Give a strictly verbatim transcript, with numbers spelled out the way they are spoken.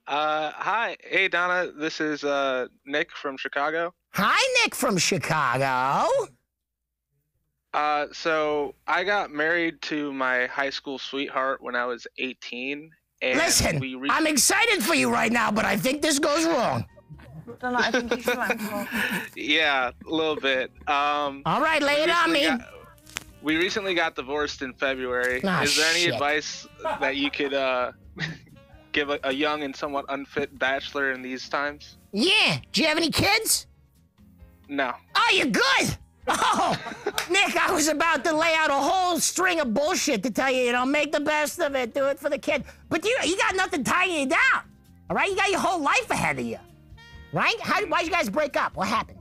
Uh, hi. Hey, Donna. This is uh, Nick from Chicago. Hi, Nick from Chicago. Uh, so I got married to my high school sweetheart when I was eighteen. And Listen, we re- I'm excited for you right now, but I think this goes wrong. Don't know, I think you should answer. Yeah, a little bit. Um, All right, lay we it on recently me. got- we recently got divorced in February. Ah, is there any shit. advice that you could uh, give a, a young and somewhat unfit bachelor in these times? Yeah. Do you have any kids? No. Oh, you're good. Oh, Nick, I was about to lay out a whole string of bullshit to tell you, you know, make the best of it, do it for the kid. But you, you got nothing tying you down, all right? You got your whole life ahead of you, right? How, why'd you guys break up? What happened?